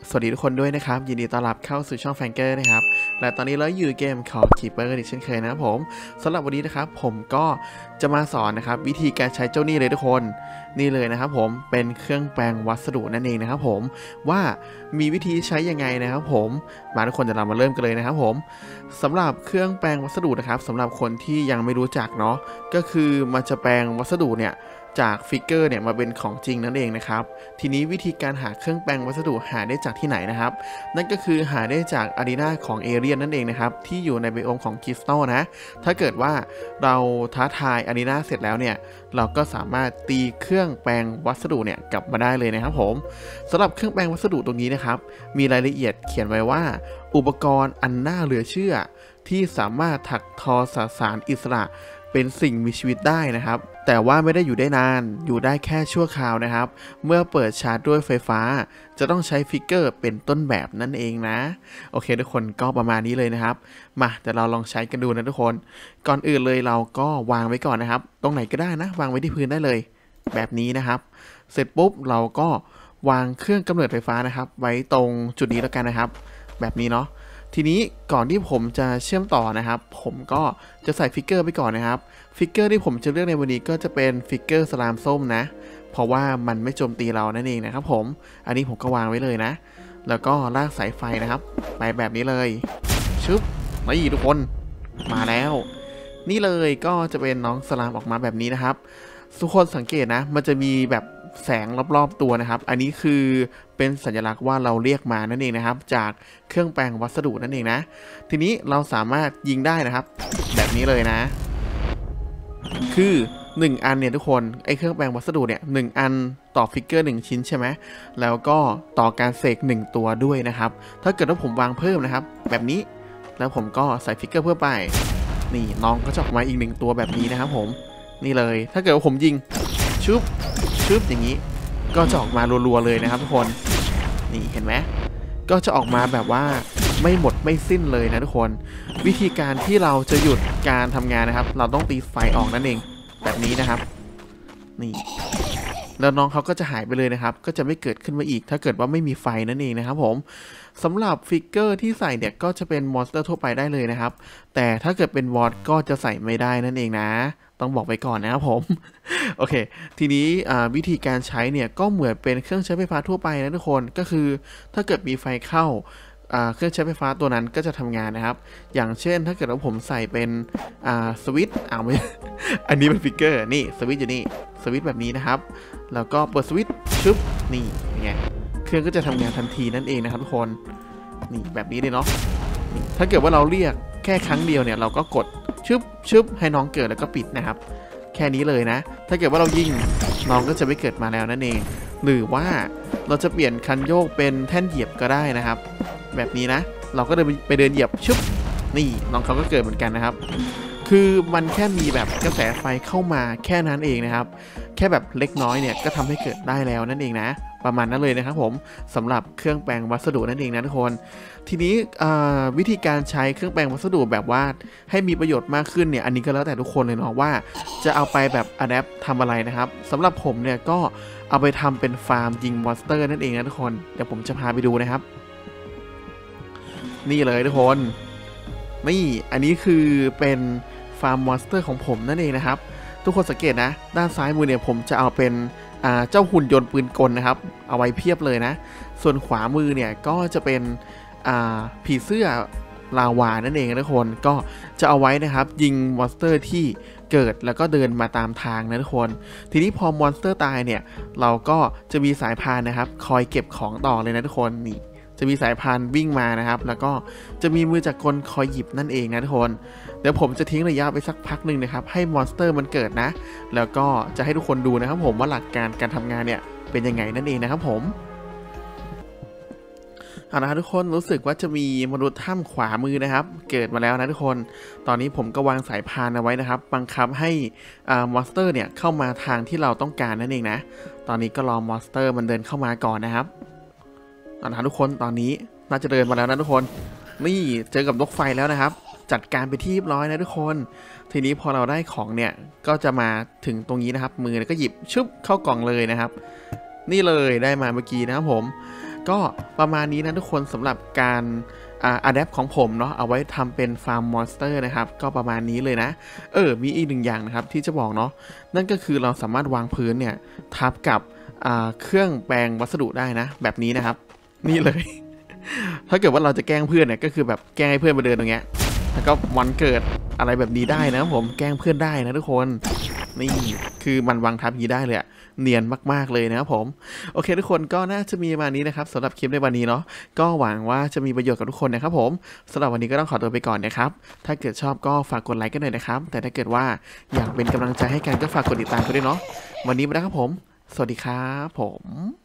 สวัสดีทุกคนด้วยนะครับยินดีต้อนรับเข้าสู่ช่องแฟงเกอร์นะครับและตอนนี้เราอยู่เกมของ Keeper อีกเช่นเคยนะครับผมสำหรับวันนี้นะครับผมก็จะมาสอนนะครับวิธีการใช้เจ้านี่เลยทุกคนนี่เลยนะครับผมเป็นเครื่องแปลงวัสดุนั่นเองนะครับผมว่ามีวิธีใช้ยังไงนะครับผมมาทุกคนจะเรามาเริ่มกันเลยนะครับผมสำหรับเครื่องแปลงวัสดุนะครับสำหรับคนที่ยังไม่รู้จักเนาะก็คือมันจะแปลงวัสดุเนี่ยจากฟิกเกอร์เนี่ยมาเป็นของจริงนั่นเองนะครับทีนี้วิธีการหาเครื่องแปลงวัสดุหาได้จากที่ไหนนะครับนั่นก็คือหาได้จากอารีนาของเอเรียนนั่นเองนะครับที่อยู่ในไบโอมของคริสตัลนะถ้าเกิดว่าเราท้าทายอารีนาเสร็จแล้วเนี่ยเราก็สามารถตีเครื่องแปลงวัสดุเนี่ยกลับมาได้เลยนะครับผมสำหรับเครื่องแปลงวัสดุตรงนี้นะครับมีรายละเอียดเขียนไว้ว่าอุปกรณ์อันน่าเหลือเชื่อที่สามารถถักทอสสารอิสระเป็นสิ่งมีชีวิตได้นะครับแต่ว่าไม่ได้อยู่ได้นานอยู่ได้แค่ชั่วคราวนะครับเมื่อเปิดชาร์จด้วยไฟฟ้าจะต้องใช้ฟิกเกอร์เป็นต้นแบบนั่นเองนะโอเคทุกคนก็ประมาณนี้เลยนะครับมาเดี๋ยวเราลองใช้กันดูนะทุกคนก่อนอื่นเลยเราก็วางไว้ก่อนนะครับตรงไหนก็ได้นะวางไว้ที่พื้นได้เลยแบบนี้นะครับเสร็จปุ๊บเราก็วางเครื่องกำเนิดไฟฟ้านะครับไว้ตรงจุดนี้แล้วกันนะครับแบบนี้เนาะทีนี้ก่อนที่ผมจะเชื่อมต่อนะครับผมก็จะใส่ฟิกเกอร์ไปก่อนนะครับฟิกเกอร์ที่ผมจะเลือกในวันนี้ก็จะเป็นฟิกเกอร์สลามส้มนะเพราะว่ามันไม่โจมตีเรานั่นเองนะครับผมอันนี้ผมก็วางไว้เลยนะแล้วก็ลากสายไฟนะครับไปแบบนี้เลยชึบนี่ทุกคนมาแล้วนี่เลยก็จะเป็นน้องสลามออกมาแบบนี้นะครับทุกคนสังเกตนะมันจะมีแบบแสงรอบๆตัวนะครับอันนี้คือเป็นสัญลักษณ์ว่าเราเรียกมานั่นเองนะครับจากเครื่องแปลงวัสดุนั่นเองนะทีนี้เราสามารถยิงได้นะครับแบบนี้เลยนะคือ1อันเนี่ยทุกคนไอเครื่องแปลงวัสดุเนี่ย1อันต่อฟิกเกอร์1ชิ้นใช่ไหมแล้วก็ต่อการเสก1ตัวด้วยนะครับถ้าเกิดว่าผมวางเพิ่มนะครับแบบนี้แล้วผมก็ใส่ฟิกเกอร์เพิ่มไปนี่น้องก็จะออกมาอีก1ตัวแบบนี้นะครับผมนี่เลยถ้าเกิดว่าผมยิงชุบอย่างนี้ก็จะออกมารัวๆเลยนะครับทุกคนนี่เห็นไหมก็จะออกมาแบบว่าไม่หมดไม่สิ้นเลยนะทุกคนวิธีการที่เราจะหยุดการทำงานนะครับเราต้องตีไฟออกนั่นเองแบบนี้นะครับนี่แล้วน้องเขาก็จะหายไปเลยนะครับก็จะไม่เกิดขึ้นมาอีกถ้าเกิดว่าไม่มีไฟนั่นเองนะครับผมสำหรับฟิกเกอร์ที่ใส่เนี่ยก็จะเป็นมอนสเตอร์ทั่วไปได้เลยนะครับแต่ถ้าเกิดเป็นวอดก็จะใส่ไม่ได้นั่นเองนะต้องบอกไปก่อนนะครับผมโอเคทีนี้วิธีการใช้เนี่ยก็เหมือนเป็นเครื่องใช้ไฟฟ้าทั่วไปนะทุกคนก็คือถ้าเกิดมีไฟเข้าเครื่องใช้ไฟฟ้าตัวนั้นก็จะทำงานนะครับอย่างเช่นถ้าเกิดว่าผมใส่เป็นสวิตช์ไม่ อันนี้เป็นฟิกเกอร์นี่สวิตช์อยู่นี่สวิตช์แบบนี้นะครับแล้วก็เปิดสวิตช์ชึบนี่ไงเครื่องก็จะทำงานทันทีนั่นเองนะครับทุกคนนี่แบบนี้เลยเนาะถ้าเกิดว่าเราเรียกแค่ครั้งเดียวเนี่ยเราก็กดชึบให้น้องเกิดแล้วก็ปิดนะครับแค่นี้เลยนะถ้าเกิดว่าเรายิงน้องก็จะไม่เกิดมาแล้วนั่นเองหรือว่าเราจะเปลี่ยนคันโยกเป็นแท่นเหยียบก็ได้นะครับแบบนี้นะเราก็เดินไปเดินเหยียบชึบนี่น้องเขาก็เกิดเหมือนกันนะครับคือมันแค่มีแบบกระแสไฟเข้ามาแค่นั้นเองนะครับแค่แบบเล็กน้อยเนี่ยก็ทำให้เกิดได้แล้วนั่นเองนะประมาณนั้นเลยนะครับผมสำหรับเครื่องแปลงวัสดุนั่นเองนะทุกคนทีนี้วิธีการใช้เครื่องแปลงวัสดุแบบว่าให้มีประโยชน์มากขึ้นเนี่ยอันนี้ก็แล้วแต่ทุกคนเลยเนาะว่าจะเอาไปแบบอะแดปทำอะไรนะครับสำหรับผมเนี่ยก็เอาไปทำเป็นฟาร์มยิงมอนสเตอร์นั่นเองนะทุกคนเดี๋ยวผมจะพาไปดูนะครับนี่เลยทุกคนนี่อันนี้คือเป็นฟาร์มมอนสเตอร์ของผมนั่นเองนะครับทุกคนสังเกตนะด้านซ้ายมือเนี่ยผมจะเอาเป็นเจ้าหุ่นยนต์ปืนกลนะครับเอาไว้เพียบเลยนะส่วนขวามือเนี่ยก็จะเป็นผีเสื้อลาวานั่นเองนะทุกคนก็จะเอาไว้นะครับยิงมอนสเตอร์ที่เกิดแล้วก็เดินมาตามทางนะทุกคนทีนี้พอมอนสเตอร์ตายเนี่ยเราก็จะมีสายพานนะครับคอยเก็บของต่อเลยนะทุกคนนี่จะมีสายพานวิ่งมานะครับแล้วก็จะมีมือจักรกลคอยหยิบนั่นเองนะทุกคนเดี๋ยวผมจะทิ้งระยะไปสักพักหนึ่งนะครับให้มอนสเตอร์มันเกิดนะแล้วก็จะให้ทุกคนดูนะครับผมว่าหลักการทำงานเนี่ยเป็นยังไงนั่นเองนะครับผมเอาละทุกคนรู้สึกว่าจะมีมนุษย์ถ้ำขวามือนะครับเกิดมาแล้วนะทุกคนตอนนี้ผมก็วางสายพานเอาไว้นะครับบังคับให้มอนสเตอร์เนี่ยเข้ามาทางที่เราต้องการนั่นเองนะตอนนี้ก็รอมอนสเตอร์มันเดินเข้ามาก่อนนะครับเอาละทุกคนตอนนี้น่าจะเดินมาแล้วนะทุกคนนี่เจอกับนกไฟแล้วนะครับจัดการไปที่เรียบร้อยนะทุกคนทีนี้พอเราได้ของเนี่ยก็จะมาถึงตรงนี้นะครับมือก็หยิบชึบเข้ากล่องเลยนะครับนี่เลยได้มาเมื่อกี้นะครับผมก็ประมาณนี้นะทุกคนสำหรับการอะแดปของผมเนาะเอาไว้ทำเป็นฟาร์มมอนสเตอร์นะครับก็ประมาณนี้เลยนะมีอีกหนึ่งอย่างนะครับที่จะบอกเนาะนั่นก็คือเราสามารถวางพื้นเนี่ยทับกับเครื่องแปลงวัสดุได้นะแบบนี้นะครับนี่เลย ถ้าเกิดว่าเราจะแกล้งเพื่อนเนี่ยก็คือแบบแกล้งให้เพื่อนมาเดินตรงเนี้ยแล้วก็วันเกิดอะไรแบบนี้ได้นะผมแกล้งเพื่อนได้นะทุกคนนี่คือมันวางทับอย่างนี้ได้เลยอะเนียนมากๆเลยนะครับผมโอเคทุกคนก็น่าจะมีประมาณนี้นะครับสำหรับคลิปในวันนี้เนาะก็หวังว่าจะมีประโยชน์กับทุกคนนะครับผมสำหรับวันนี้ก็ต้องขอตัวไปก่อนนะครับถ้าเกิดชอบก็ฝากกดไลค์กันหน่อยนะครับแต่ถ้าเกิดว่าอยากเป็นกำลังใจให้กันก็ฝากกดติดตามกันด้วยเนาะวันนี้ไปแล้วครับผมสวัสดีครับผม